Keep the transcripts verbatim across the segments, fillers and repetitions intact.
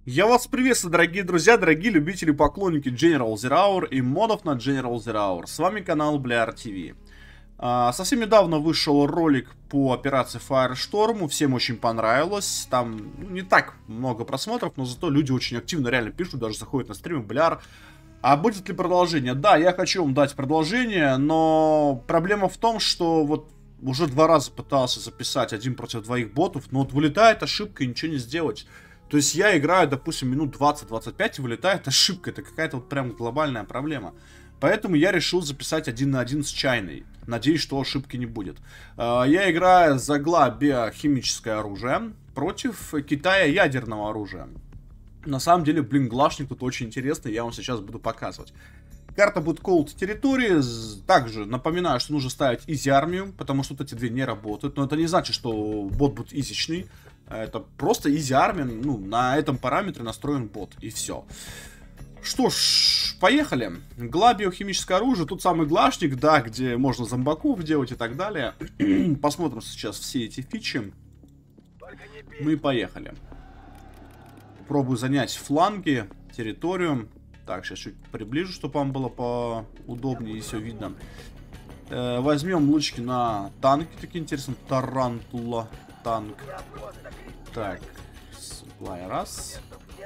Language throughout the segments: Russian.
Я вас приветствую, дорогие друзья, дорогие любители, поклонники General Zero Hour и модов на General Zero Hour. С вами канал Blyar ти ви. А, совсем недавно вышел ролик по операции Firestorm, всем очень понравилось. Там ну, не так много просмотров, но зато люди очень активно реально пишут, даже заходят на стримы. Blyar, а будет ли продолжение? Да, я хочу вам дать продолжение, но проблема в том, что вот уже два раза пытался записать один против двоих ботов, но вот вылетает ошибка и ничего не сделать. То есть я играю, допустим, минут двадцать-двадцать пять и вылетает ошибка. Это какая-то вот прям глобальная проблема. Поэтому я решил записать один на один с Чайной. Надеюсь, что ошибки не будет. Я играю за Гла биохимическое оружие против Китая ядерного оружия. На самом деле, блин, глашник тут очень интересный. Я вам сейчас буду показывать. Карта будет Cold территории. Также напоминаю, что нужно ставить изи армию, потому что вот эти две не работают. Но это не значит, что бот будет изичный. Это просто изи армия, ну, на этом параметре настроен бот, и все. Что ж, поехали. Гла биохимическое оружие, тут самый глашник, да, где можно зомбаков делать и так далее. Посмотрим сейчас все эти фичи. Ну и поехали. Пробую занять фланги, территорию. Так, сейчас чуть приближу, чтобы вам было поудобнее и все видно. Э, возьмем лучки на танки, такие интересные. Тарантула. Танк. Так, supply раз.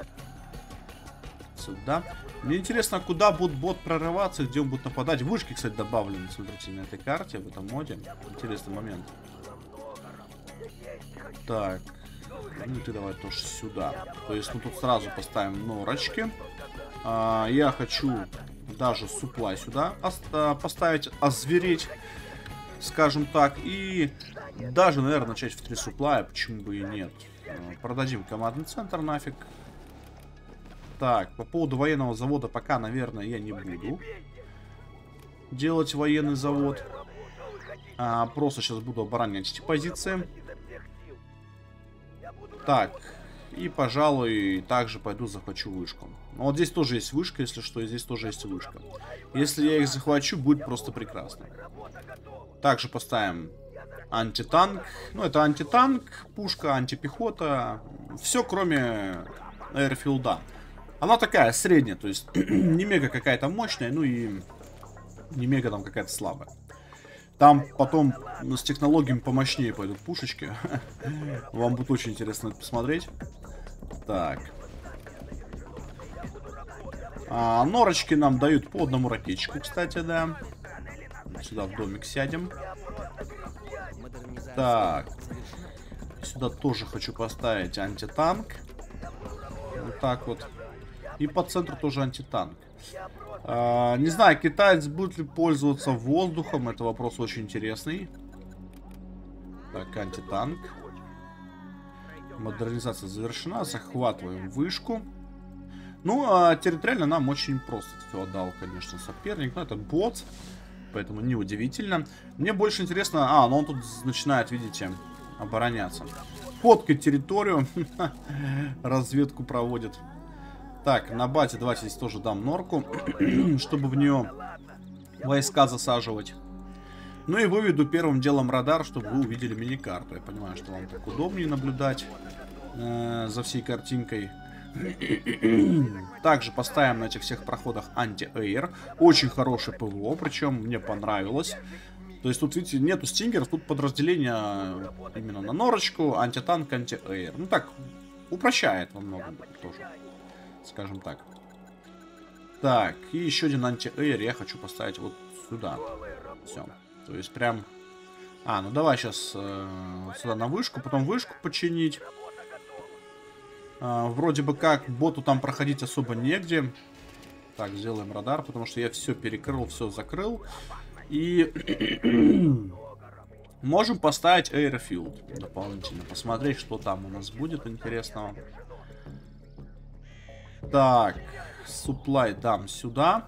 Сюда. Мне интересно, куда будет бот прорываться, где он будет нападать. Вышки, кстати, добавлены, смотрите, на этой карте, в этом моде. Интересный момент. Так. Ну ты давай тоже сюда. То есть мы тут сразу поставим норочки. А, я хочу даже supply сюда поставить, озвереть, скажем так. И даже, наверное, начать в три суплая, почему бы и нет. Продадим командный центр нафиг. Так, по поводу военного завода пока, наверное, я не буду делать военный завод. А, просто сейчас буду оборонять эти позиции. Так, и, пожалуй, также пойду захвачу вышку. Но вот здесь тоже есть вышка, если что, и здесь тоже есть вышка. Если я их захвачу, будет просто прекрасно. Также поставим антитанк. Ну, это антитанк, пушка, антипехота. Все, кроме аэрфилда. Она такая, средняя, то есть не мега какая-то мощная, ну и не мега там какая-то слабая. Там потом с технологиями помощнее пойдут пушечки. Вам будет очень интересно это посмотреть. Так. А, норочки нам дают по одному ракетчику, кстати, да. Сюда в домик сядем. Так. Сюда тоже хочу поставить антитанк. Вот так вот. И по центру тоже антитанк. А, не знаю, китаец будет ли пользоваться воздухом. Это вопрос очень интересный. Так, антитанк. Модернизация завершена. Захватываем вышку. Ну, а территориально нам очень просто все отдал, конечно, соперник. Но это бот. Поэтому неудивительно. Мне больше интересно... А, ну он тут начинает, видите, обороняться. Фоткать территорию. Разведку проводит. Так, на бате давайте здесь тоже дам норку. Чтобы в нее войска засаживать. Ну и выведу первым делом радар, чтобы вы увидели миникарту. Я понимаю, что вам так удобнее наблюдать э, за всей картинкой. Также поставим на этих всех проходах анти-эйр. Очень хороший ПВО, причем мне понравилось. То есть тут, видите, нету стингеров, тут подразделение именно на норочку, антитанк, анти-эйр. Ну так, упрощает во многом тоже, скажем так. Так, и еще один анти-эйр я хочу поставить вот сюда. Все, то есть прям... А, ну давай сейчас э, сюда на вышку, потом вышку починить. Uh, вроде бы как боту там проходить особо негде. Так, сделаем радар, потому что я все перекрыл, все закрыл. И можем поставить Airfield дополнительно. Посмотреть, что там у нас будет интересного. Так, supply дам сюда.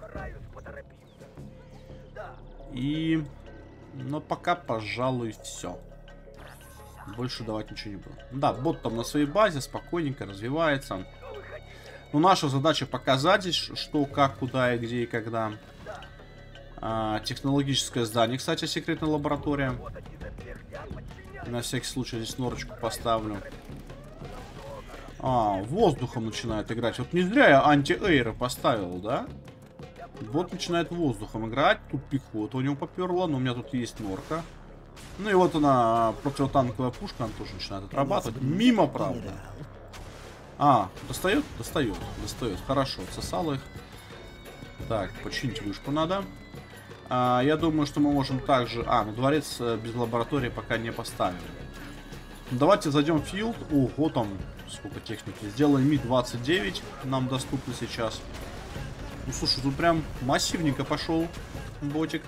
И... Но пока, пожалуй, все. Больше давать ничего не буду. Да, бот там на своей базе спокойненько развивается. Но наша задача показать здесь, что, как, куда и где и когда. А, технологическое здание, кстати, секретная лаборатория. На всякий случай здесь норочку поставлю. А, воздухом начинает играть. Вот не зря я анти-эйры поставил, да? Вот начинает воздухом играть. Тут пехота у него поперла, но у меня тут есть норка. Ну и вот она, противотанковая пушка, она тоже начинает отрабатывать. Мимо, правда. А, достает? Достает. Достает. Хорошо, отсосал их. Так, починить вышку надо. А, я думаю, что мы можем также... А, ну дворец без лаборатории пока не поставили. Давайте зайдем в филд. Ого, там сколько техники. Сделаем ми двадцать девять. Нам доступно сейчас. Ну, слушай, тут прям массивненько пошел ботик.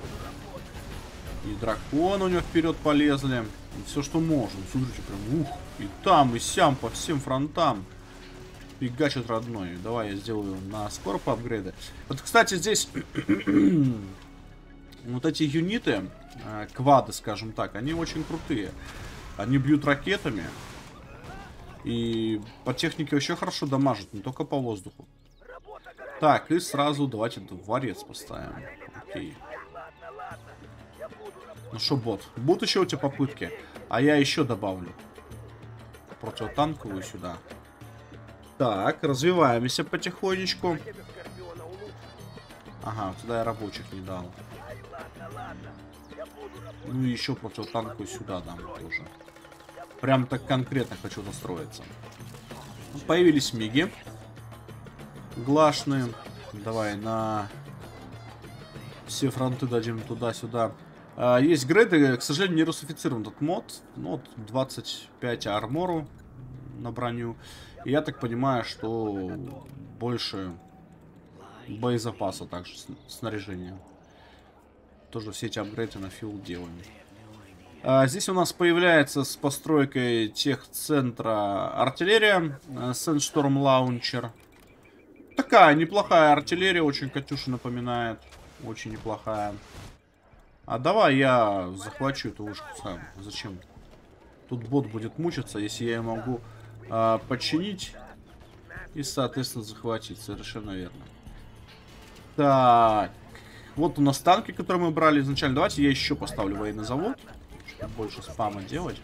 И дракон у него вперед полезли. И все, что можем. Смотрите, прям ух. И там, и сям, по всем фронтам. Фигачит родной. Давай я сделаю на скорп апгрейды. Вот, кстати, здесь вот эти юниты, квады, скажем так, они очень крутые. Они бьют ракетами. И по технике вообще хорошо дамажат, не только по воздуху. Так, и сразу давайте дворец поставим. Окей. Ну что, бот, будут еще у тебя попытки? А я еще добавлю противотанковую сюда. Так, развиваемся потихонечку. Ага, сюда я рабочих не дал. Ну и еще противотанковую сюда дам тоже. Прям так конкретно хочу настроиться. Появились миги. Глашные. Давай на все фронты дадим туда-сюда. А, есть грейды, к сожалению, не русифицирован этот мод. Ну, вот двадцать пять армору на броню. И я так понимаю, что больше боезапаса также, снаряжения. Тоже все эти апгрейды на филд делаем. А, здесь у нас появляется с постройкой техцентра артиллерия. Sandstorm Launcher. Такая неплохая артиллерия, очень Катюша напоминает. Очень неплохая. А давай я захвачу эту вышку сам. Зачем? Тут бот будет мучиться, если я могу а, починить и, соответственно, захватить. Совершенно верно. Так. Вот у нас танки, которые мы брали изначально. Давайте я еще поставлю военный завод, чтобы больше спама делать.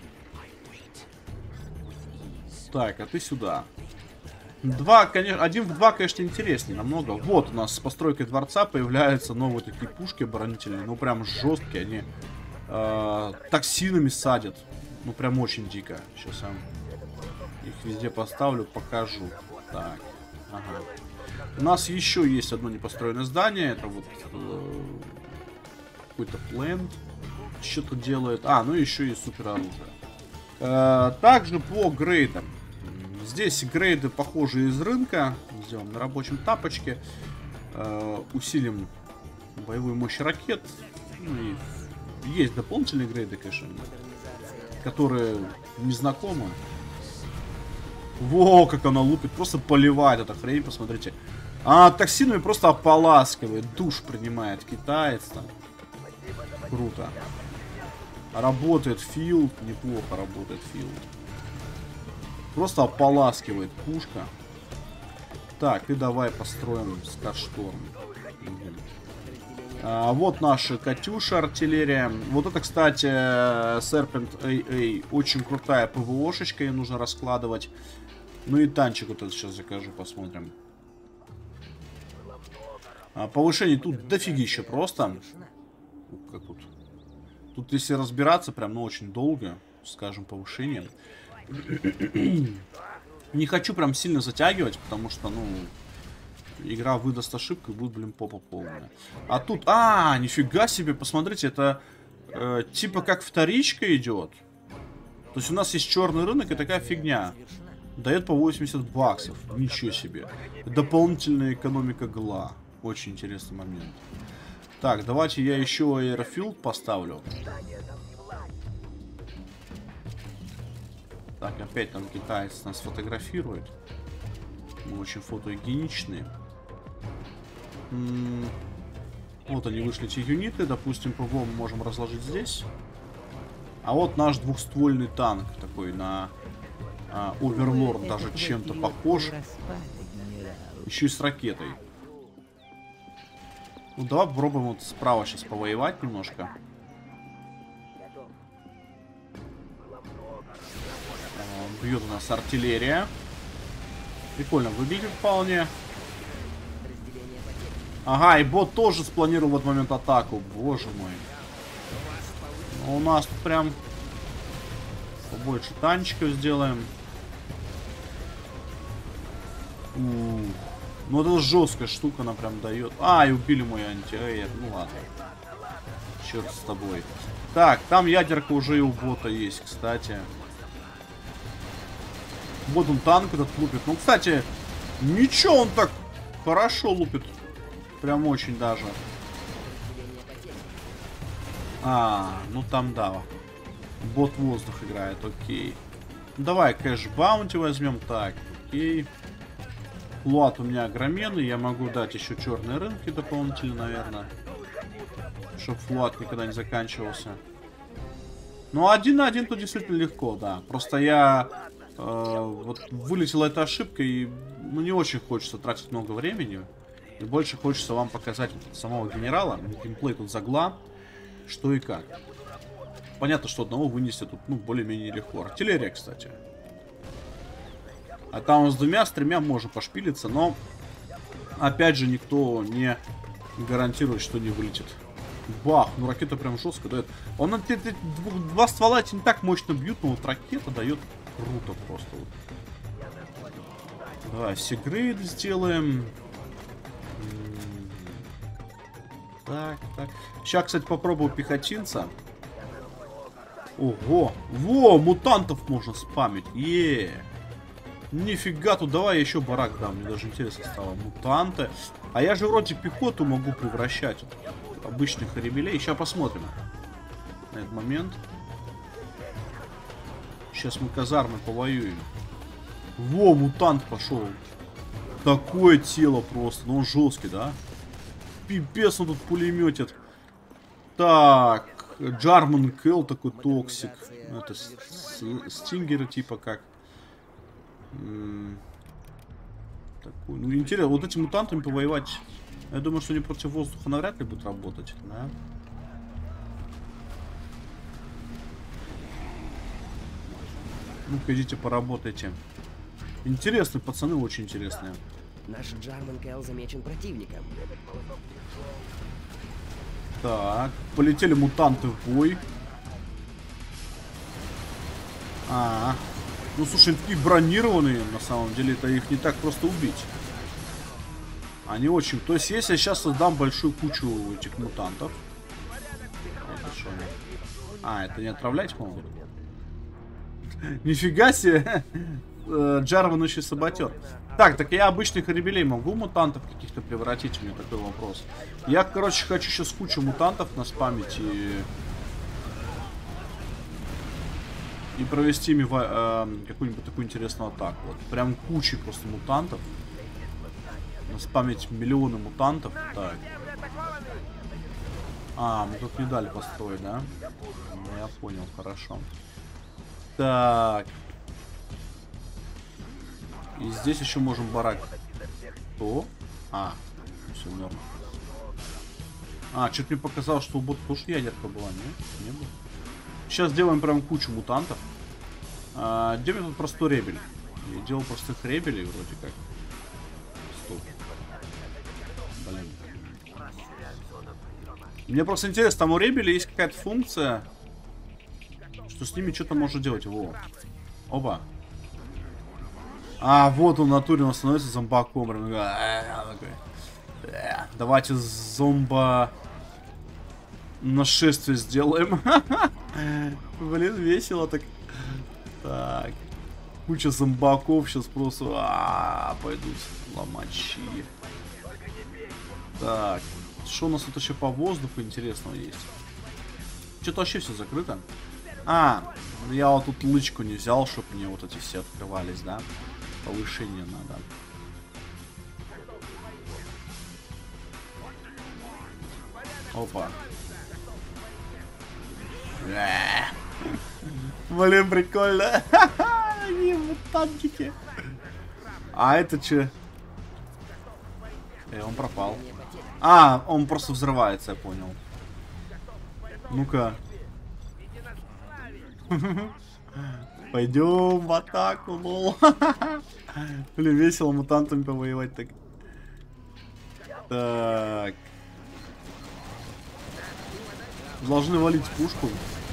Так, а ты сюда. Два, конечно, один в два, конечно, интереснее намного. Вот у нас с постройкой дворца появляются новые такие пушки оборонительные. Ну, прям жесткие. Они э, токсинами садят. Ну, прям очень дико. Сейчас я их везде поставлю, покажу. Так, ага. У нас еще есть одно непостроенное здание. Это вот э, какой-то плент. Что-то делает. А, ну еще и супероружие. Э, также по грейдам. Здесь грейды похожие из рынка. Сделаем на рабочем тапочке. Э, усилим боевую мощь ракет. Ну и есть дополнительные грейды, конечно, которые незнакомы. Во, как она лупит. Просто поливает эта хрень, посмотрите. А токсинами просто ополаскивает. Душ принимает китаец там. Круто. Работает филд. Неплохо работает филд. Просто ополаскивает пушка. Так, и давай построим Старшторм. А, вот наша Катюша артиллерия. Вот это, кстати, Serpent эй эй. Очень крутая ПВОшечка. Ее нужно раскладывать. Ну и танчик вот этот сейчас закажу, посмотрим. А, повышение тут дофигища просто. Как тут? Тут если разбираться, прям, ну, очень долго, скажем, повышение. Не хочу прям сильно затягивать, потому что, ну, игра выдаст ошибку и будет, блин, попа полная. А тут, а, нифига себе, посмотрите, это э, типа как вторичка идет. То есть у нас есть черный рынок и такая фигня. Дает по восемьдесят баксов. Ничего себе. Дополнительная экономика гла. Очень интересный момент. Так, давайте я еще Airfield поставлю. Так, опять там китаец нас фотографирует. Мы очень фотогеничные. М-м- вот они вышли, эти юниты. Допустим, ПВО мы можем разложить здесь. А вот наш двухствольный танк такой на а, Оверлорд, даже чем-то похож. Еще и с ракетой. Ну, давай попробуем вот справа сейчас повоевать немножко. Бьет у нас артиллерия. Прикольно выглядит вполне. Ага, и бот тоже спланировал в этот момент атаку. Боже мой. Но у нас тут прям побольше танчиков сделаем. Ух. Ну это жесткая штука, она прям дает. А, и убили мой антиэйр. Ну ладно. Черт с тобой. Так, там ядерка уже и у бота есть, кстати. Вот он танк этот лупит. Ну, кстати, ничего, он так хорошо лупит. Прям очень даже. А, ну там да. Бот воздух играет, окей. Давай кэш баунти возьмем. Так, окей. Флот у меня огроменный. Я могу дать еще черные рынки дополнительно, наверное. Чтобы флот никогда не заканчивался. Ну, один на один тут действительно легко, да. Просто я э, вот вылетела эта ошибка, и ну, не очень хочется тратить много времени. И больше хочется вам показать вот самого генерала. Геймплей тут загла. Что и как. Понятно, что одного вынести тут ну, более-менее легко. Артиллерия, кстати. А там с двумя, с тремя можно пошпилиться, но опять же никто не гарантирует, что не вылетит. Бах, ну ракета прям жестко дает. Он эти, эти, два ствола эти не так мощно бьют, но вот ракета дает круто просто. Вот. Давай, сигрейд сделаем. Так, так. Сейчас, кстати, попробую пехотинца. Ого! Во, мутантов можно спамить. Е. Нифига тут, давай я еще барак дам. Мне даже интересно стало. Мутанты. А я же вроде пехоту могу превращать. Обычных ребелей. Сейчас посмотрим. На этот момент. Сейчас мы казармы повоюем. Во, мутант пошел. Такое тело просто. Ну он жесткий, да? Пипец, он тут пулеметит. Так. Джарман Кэлл такой токсик. Это стингеры типа как. Такой. Ну интересно, вот этими мутантами повоевать. Я думаю, что они против воздуха навряд ли будут работать, да? Ну-ка, идите поработайте. Интересные пацаны, очень интересные. Наш Джарман Кэлл замечен противником. Так, полетели мутанты в бой. А, -а, -а. Ну слушай, они такие бронированные, на самом деле, это их не так просто убить. Они очень... То есть, если я сейчас создам большую кучу этих мутантов... Это что? А, это не отравлять, по-моему? Нифига себе! Джарван еще саботер. Так, так я обычных ребелей могу мутантов каких-то превратить? У меня такой вопрос. Я, короче, хочу сейчас кучу мутантов наспамить и... И провести ими э, какую-нибудь такую интересную атаку. Вот. Прям кучей просто мутантов. Наспамить миллионы мутантов. Так. А, мы тут не дали построить, да? Ну, я понял, хорошо. Так. И здесь еще можем барак. Что? А, все норм. А, что-то мне показалось, что у бота тоже ядерка была, нет? Не было. Сейчас делаем прям кучу мутантов. А, где мне тут простой ребель? Я делал простых ребелей вроде как. Стоп. Блин. Мне просто интересно, там у ребеля есть какая-то функция, что с ними что-то можно делать. Во. Оба. А, вот он в натуре, он становится зомбаком. Давайте зомба нашествие сделаем. Блин, весело так. Так. Куча зомбаков сейчас просто а -а -а, пойдут ломачи. Так. Что у нас тут еще по воздуху интересного есть? Что-то вообще все закрыто. А, я вот тут лычку не взял, чтобы мне вот эти все открывались, да? Повышение надо. Опа. Блин, прикольно. Они мутантики. А это че? Э, он пропал. А, он просто взрывается, я понял. Ну-ка. Пойдем в атаку, лол. Блин, весело мутантами повоевать так. Так. Должны валить пушку.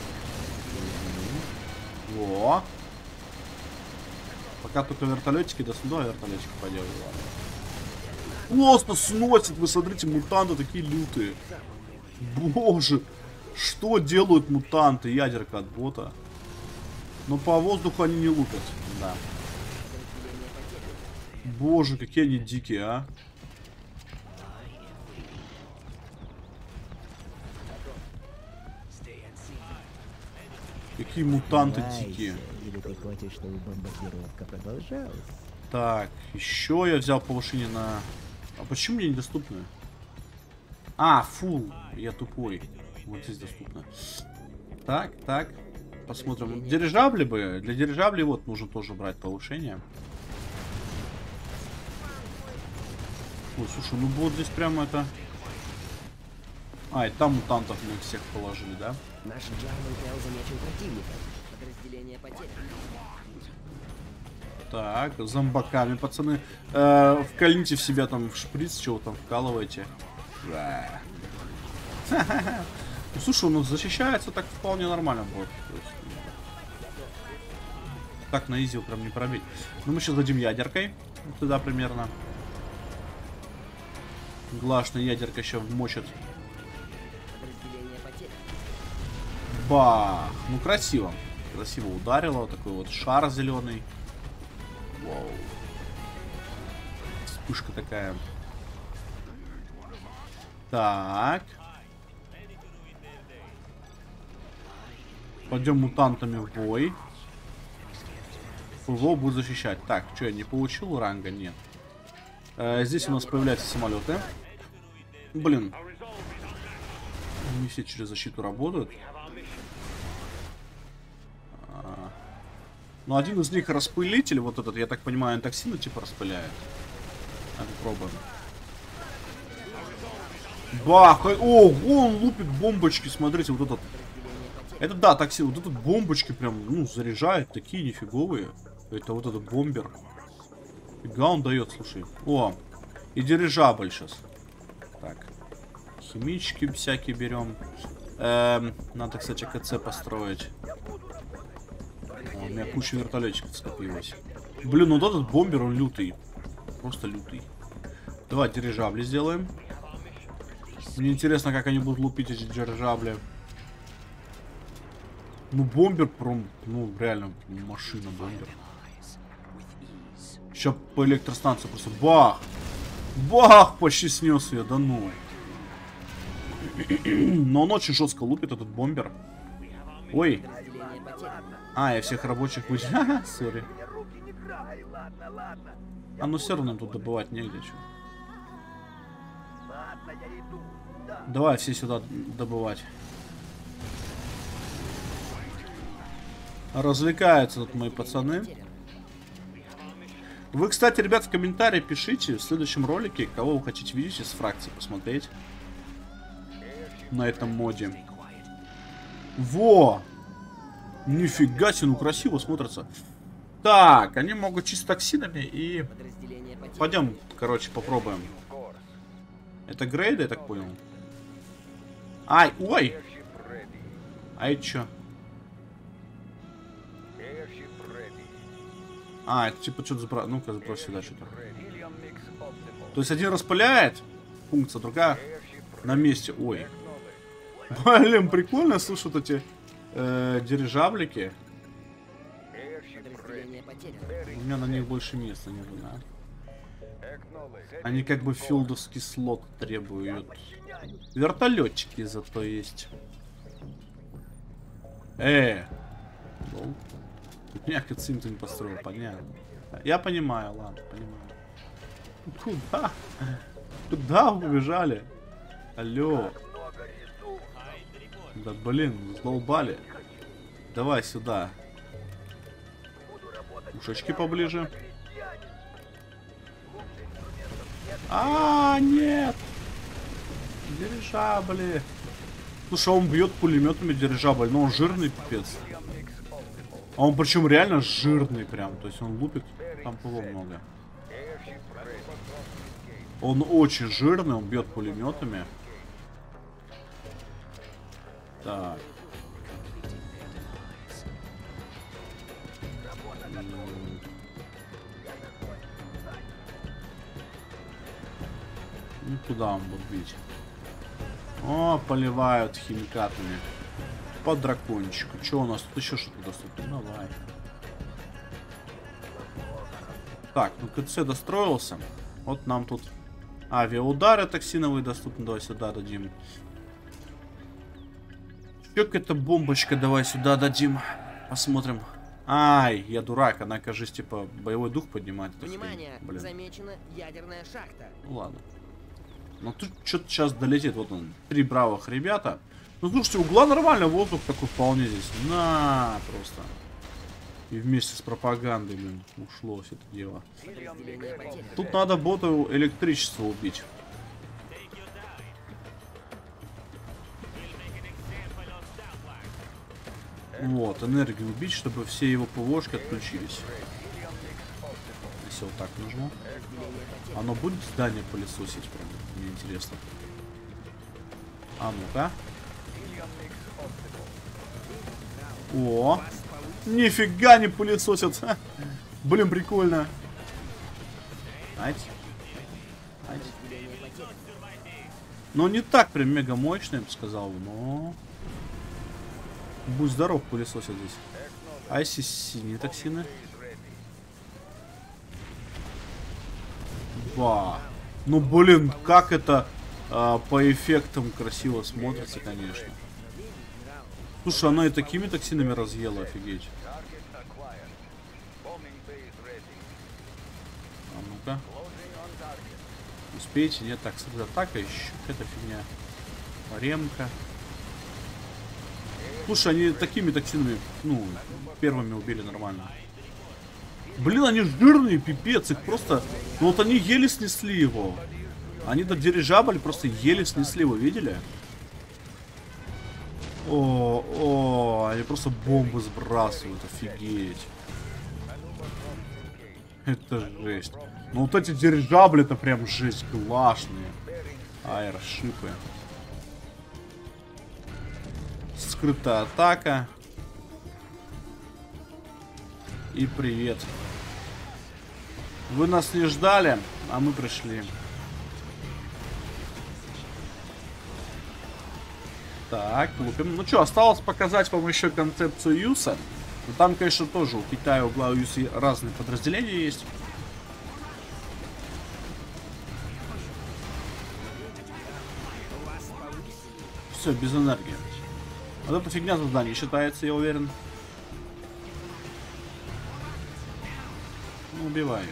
Во. Пока только вертолетики, да сюда вертолетики поделали. Просто сносит, вы смотрите, мутанты такие лютые. Боже, что делают мутанты? Ядерка от бота. Но по воздуху они не лупят. Да. Боже, какие они дикие, а. Какие мутанты дикие. Или ты хочешь, чтобы бомбардировка продолжалась? Так, еще я взял повышение на... А почему мне недоступно? А, фу, я тупой. Вот здесь доступно. Так, так. Посмотрим. Дирижабли бы. Для дирижаблей вот нужно тоже брать повышение. Ой, слушай, ну вот здесь прямо это... А, и там мутантов мы всех положили, да? Наш Джарман Келл замечен противником. Подразделение потеряно. Так, зомбаками, пацаны. Э, вкольните в себя там в шприц, чего там вкалываете. Ну, слушай, он защищается так вполне нормально будет. Так на изи прям не пробить. Ну, мы сейчас дадим ядеркой. Туда примерно. Глашная ядерка еще вмочит. Бах! Ну, красиво. Красиво ударило. Вот такой вот шар зеленый. Вау. Вспышка такая. Так. Пойдем мутантами в бой. ПВО будет защищать. Так, что, я не получил ранга? Нет. Э, здесь у нас появляются самолеты. Блин. Не все через защиту работают. А, ну, один из них распылитель. Вот этот, я так понимаю, токсины типа распыляет. А, попробуем. Бах! О, он лупит бомбочки. Смотрите, вот этот. Это да, токсин. Вот этот бомбочки прям, ну, заряжает. Такие нифиговые. Это вот этот бомбер. Фига он дает, слушай. О, и дирижабль сейчас. Так. Химички всякие берем. Эм, надо, кстати, КЦ построить. О, у меня куча вертолетчиков скопилось. Блин, ну вот этот бомбер, он лютый. Просто лютый. Давай дирижабли сделаем. Мне интересно, как они будут лупить эти дирижабли. Ну, бомбер, прям, ну, реально, машина бомбер. Сейчас по электростанции просто бах! Бах! Почти снес ее, да ну. Но он очень жестко лупит, этот бомбер. Ой. А, я всех рабочих выйду. Ха-ха, сори. А ну все равно тут добывать негде, что. Давай все сюда добывать. Развлекаются тут мои пацаны. Вы, кстати, ребят, в комментарии пишите в следующем ролике, кого вы хотите видеть из фракции посмотреть. На этом моде. Во! Нифига себе, ну красиво смотрится. Так, они могут чисто токсинами и... Пойдем, короче, попробуем. Это грейды, я так понял. Ай, ой! Ай, чё? А, это типа что-то забрать. Ну-ка, забрось сюда что-то. То есть один распыляет функция, другая на месте. Ой. Блин, прикольно, слушай, вот эти э, дирижаблики. У меня на них больше места нету, да? Они как бы филдовский слот требуют. Вертолетчики зато есть. Э. Я кацин-то не построил, понятно. Я понимаю, ладно, понимаю. Куда? Куда вы побежали? Алло. Да блин, задолбали. Давай сюда. Ушечки поближе. А, нет. Дирижабли. Слушай, он бьет пулеметами дирижабль, но он жирный пипец. А он причем реально жирный прям. То есть он лупит, там ПВО много. Он очень жирный, он бьет пулеметами. Так. Ну, куда он будет бить? О, поливают химикатами. По дракончику. Че у нас тут еще что-то доступно? Давай. Так, ну КЦ достроился. Вот нам тут авиаудары токсиновые доступны. Давай сюда дадим. Еще какая-то бомбочка. Давай сюда дадим. Посмотрим. Ай, я дурак. Она, кажется, типа боевой дух поднимает. Внимание! Замечена ядерная шахта. Ну ладно. Но тут что-то сейчас долетит. Вот он. Три бравых ребята. Ну слушайте, угла нормально. Воздух такой вполне здесь. На, просто. И вместе с пропагандой, блин, ушло все это дело. Тут надо боту электричество убить. Вот, энергию убить, чтобы все его ПВОшки отключились. Если вот так нажму. Оно будет здание пылесосить, прям, мне интересно. А ну-ка. О, нифига не пылесосят. Блин, прикольно. Ать. Ать. Ну, не так прям мега мощно, я бы сказал, но... Будь здоров, пылесосят здесь. Айси синие токсины. Ба. Ну, блин, как это а, по эффектам красиво смотрится, конечно. Слушай, она и такими токсинами разъела, офигеть. А ну-ка. Успейте, нет, так, с атака еще. Какая-то фигня. Ремка. Слушай, они такими токсинами, ну, первыми убили нормально. Блин, они жирные, пипец, их просто... Ну вот они еле снесли его. Они-то дирижабль просто еле снесли, вы видели? О, о, они просто бомбы сбрасывают, офигеть. Это жесть. Ну вот эти дирижабли-то прям жесть, классные. Аэрошипы. Скрытая атака. И привет. Вы нас не ждали, а мы пришли. Так, лупим. Ну что, осталось показать вам еще концепцию Юса. Но там, конечно, тоже у Китая, у главы Юса разные подразделения есть. Все, без энергии. Вот эта фигня за здание считается, я уверен. Ну, убиваю.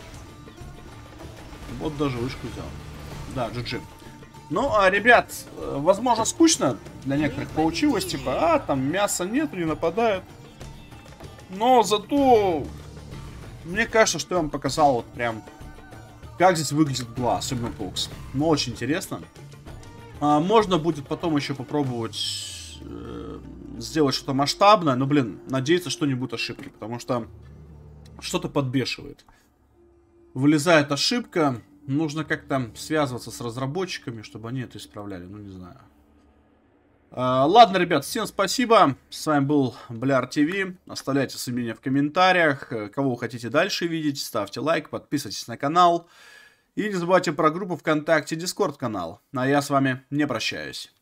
Вот даже вышку взял. Да, джи джи. Ну, а, ребят, возможно, скучно для некоторых получилось. Типа, а, там мяса нет, не нападают. Но зато мне кажется, что я вам показал вот прям, как здесь выглядит глаз, особенно бокс. Ну, очень интересно. А, можно будет потом еще попробовать э, сделать что-то масштабное. Но, блин, надеяться, что не будет ошибки. Потому что что-то подбешивает. Вылезает ошибка. Нужно как-то связываться с разработчиками, чтобы они это исправляли. Ну, не знаю. А, ладно, ребят, всем спасибо. С вами был Бляр ТВ. Оставляйте свои мнения в комментариях. Кого вы хотите дальше видеть, ставьте лайк, подписывайтесь на канал. И не забывайте про группу ВКонтакте, Дискорд канал. А я с вами не прощаюсь.